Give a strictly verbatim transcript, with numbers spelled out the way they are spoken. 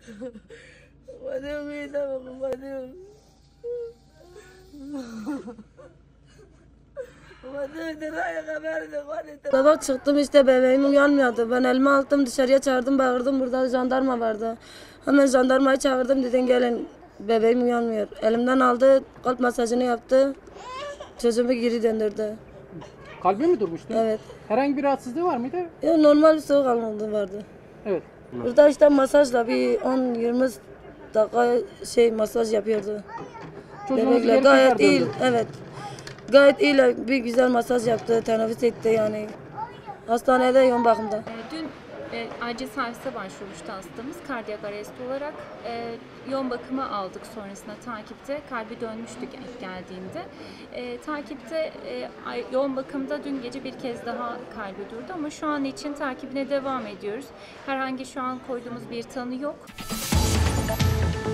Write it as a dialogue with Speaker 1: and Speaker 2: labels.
Speaker 1: Sabah çıktım işte bebeğim uyanmıyordu. Ben elime aldım dışarıya çağırdım bağırdım, burada jandarma vardı. Hemen jandarmayı çağırdım, dedim gelin bebeğim uyanmıyor. Elimden aldı, kalp masajını yaptı, çocuğumu geri döndürdü.
Speaker 2: Kalbi mi durmuştu?
Speaker 1: Evet.
Speaker 2: Herhangi bir rahatsızlığı var mıydı?
Speaker 1: Ya normal bir soğuk algınlığı vardı.
Speaker 2: Evet.
Speaker 1: Burada işte masajla bir on yirmi dakika şey masaj yapıyordu.
Speaker 2: Çocuğunuzu
Speaker 1: Bebekle
Speaker 2: geri
Speaker 1: gayet
Speaker 2: tekrar
Speaker 1: iyi,
Speaker 2: döndü.
Speaker 1: evet. Gayet iyi bir güzel masaj yaptı, teneffüs etti yani. Hastanede yoğun bakımda.
Speaker 3: E, dün e, acil servise başvurmuştu hastamız kardiyak arrest olarak. E, yoğun bakıma aldık sonrasında takipte. Kalbi dönmüştü ilk geldiğinde. E, takipte e, yoğun bakımda dün gece bir kez daha kalbi durdu ama şu an için takibine devam ediyoruz. Herhangi şu an koyduğumuz bir tanı yok.